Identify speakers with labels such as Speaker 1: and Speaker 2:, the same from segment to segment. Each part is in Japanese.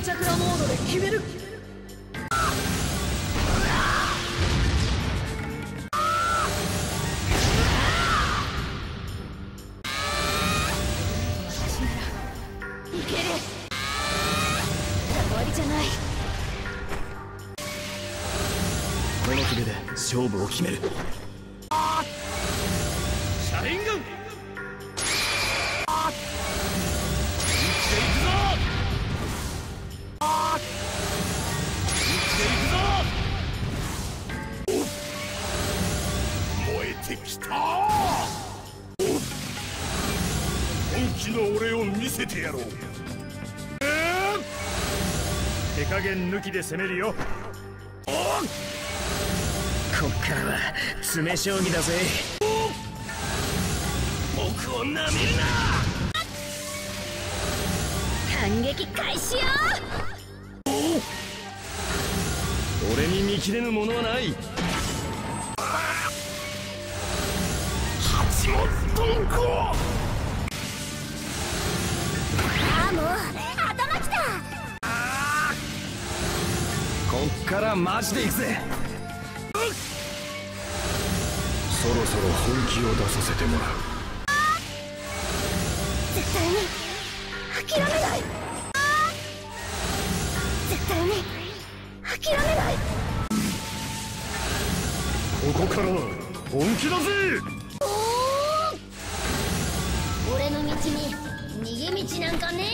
Speaker 1: チャクラモードで決める。いける。終わりじゃない。
Speaker 2: この筆で勝負を決める。車輪軍
Speaker 3: 燃えてきた。本気の俺を見せてやろう。
Speaker 2: 手加減抜きで攻めるよ。こっからは詰め将棋だぜ。
Speaker 3: 僕をなめるな。
Speaker 1: 反撃開始よ。
Speaker 2: 俺に見切れぬものはない。
Speaker 3: 八門遁甲。
Speaker 1: ああ、もう頭きた。
Speaker 2: こっからマジで行くぜ。そろそろ本気を出させてもらう。
Speaker 1: 絶対に諦めない。絶対に諦めない。
Speaker 2: ここからは本気だぜ。
Speaker 1: 俺の道に逃げ道なんかね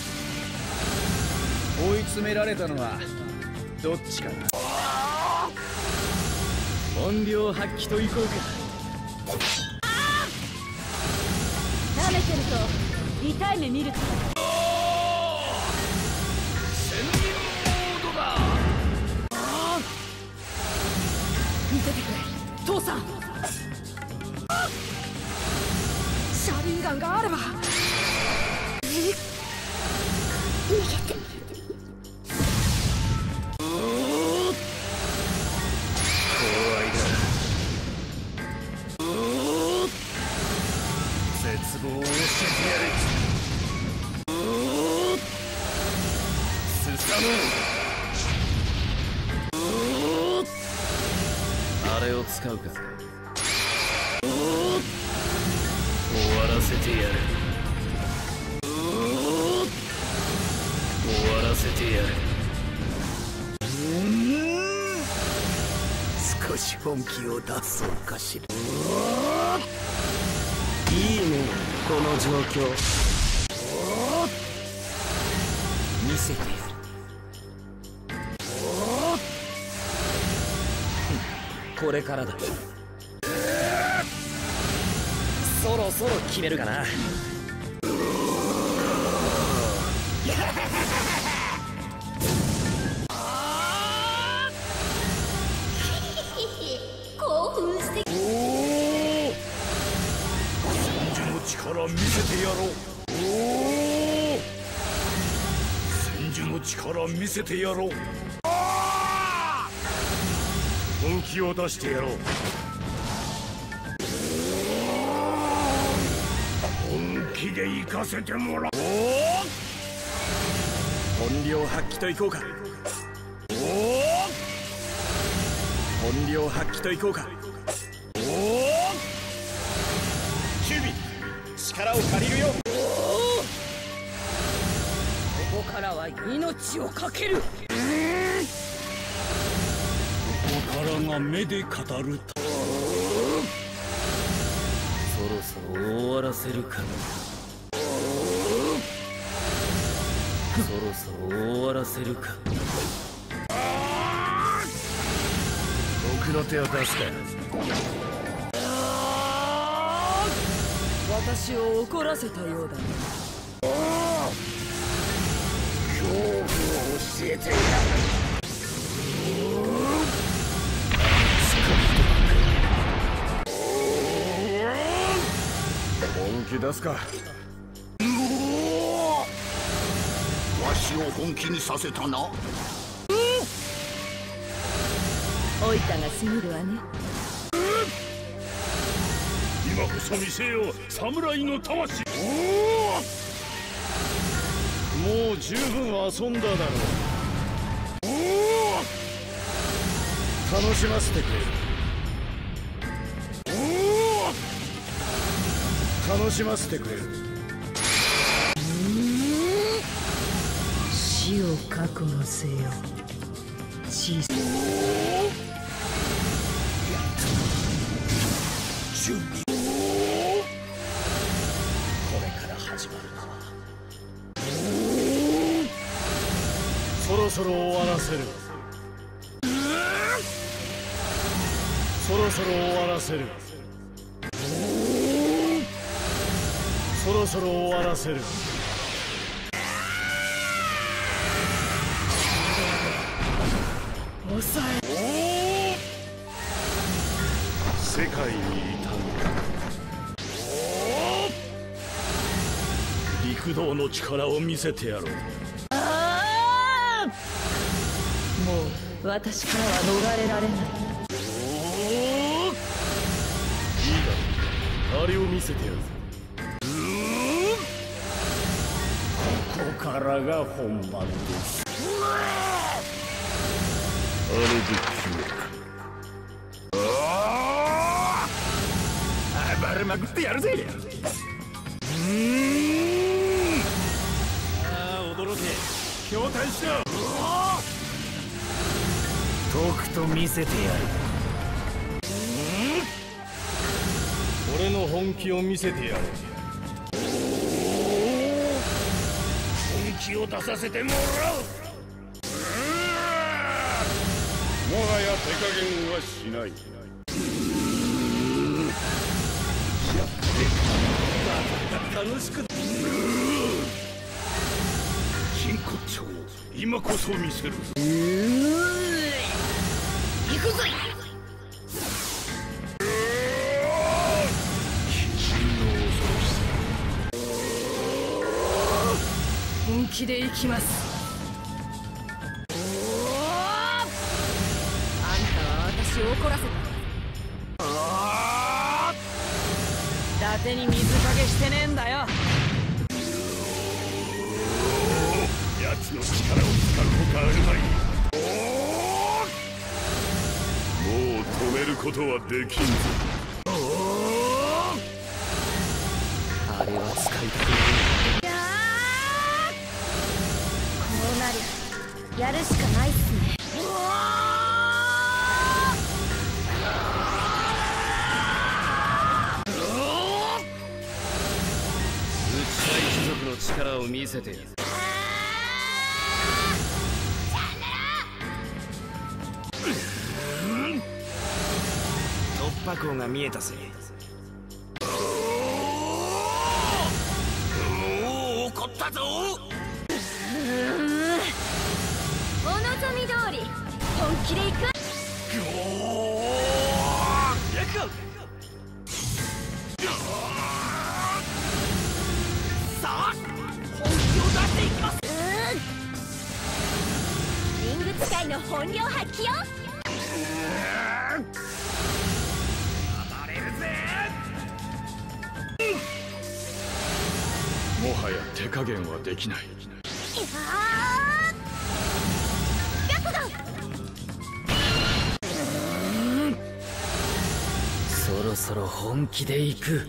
Speaker 2: 追い詰められたのはどっちかな。本領発揮といこうか。
Speaker 1: 舐めてると痛い目見るから。
Speaker 3: 潜入モードだ。
Speaker 1: 見せてくれ父さん。車輪ガンがあれば。逃げて。
Speaker 3: 絶望を教えてやる。すさむ。
Speaker 2: あれを使うか。
Speaker 3: 終わらせてやる。終わらせてやる。少し本気を出そうかしら。
Speaker 2: いいね、この状況。
Speaker 3: 見せてやる。
Speaker 2: これからだ。そろそろ決めるかな。
Speaker 1: 興奮して。
Speaker 3: 力見せてやろう。千住の力見せてやろう。本気を出してやろう。本気で行かせてもらおう。
Speaker 2: 本領発揮といこうか。本領発揮といこうか。キュービ力を借りるよ。
Speaker 1: ここからは命をかける。
Speaker 3: ここからが目で語ると。
Speaker 2: そろそろ終わらせるかな。そろそろ終わらせるか。僕の手を出すか。
Speaker 1: 私を怒らせたようだね。
Speaker 3: 恐怖を教えてやる。
Speaker 2: 本気出すか。
Speaker 3: わしを本気にさせたな。
Speaker 1: おいたが過ぎるわね。
Speaker 3: 今こそ見せよう侍の魂。 もう十分遊んだだろう。楽しませてくれる。楽しませてくれる。
Speaker 1: 死を覚悟せよ。小さ
Speaker 3: 準備。これから始まるのはそろそろ終わらせる。そろそろ終わらせる。そろそろ終わらせる。
Speaker 1: 抑
Speaker 3: え。世界にいたの陸道の力を見せてやろう。
Speaker 1: もう私からは逃れられない。
Speaker 3: いいだろう。あれを見せてやる。ここからが本番です。あれで決める。暴れまくってやるぜ。驚け。筐体しろ。とくと見せてやる。俺の本気を見せてやる。本気を出させてもらう。もはや手加減はしない。楽しく。金骨頂、今こそ見せるぞ。行くぞ。
Speaker 1: 本気で行きます。あんたは私を怒らせた。伊達に水かけしてねえんだよ。
Speaker 3: 奴の力を使うほかあるまい。もう止めることはできんぞ。あれは使いたくない。
Speaker 4: こうなりゃやるしかないっすね。
Speaker 2: 一族の力を見せてやる。突破口が見えたぜ。もう怒ったぞ。
Speaker 4: お望み通り本気でいく。
Speaker 2: さあ本気を出していきます。
Speaker 4: リング使いの本領発揮よ。
Speaker 2: 暴れるぜ。
Speaker 3: もはや手加減はできない。
Speaker 2: そろそろ本気で行く。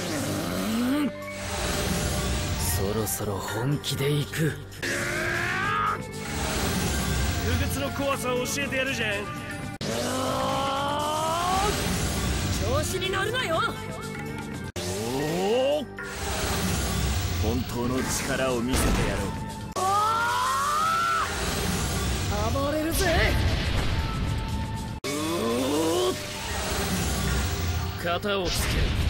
Speaker 2: そろそろ本気で行く。
Speaker 3: 不屈の怖さを教えてやるじゃん。
Speaker 1: 調子に乗るなよ。
Speaker 2: 本当の力を見せてやろう。
Speaker 1: 暴れるぜ。
Speaker 2: 型をつける。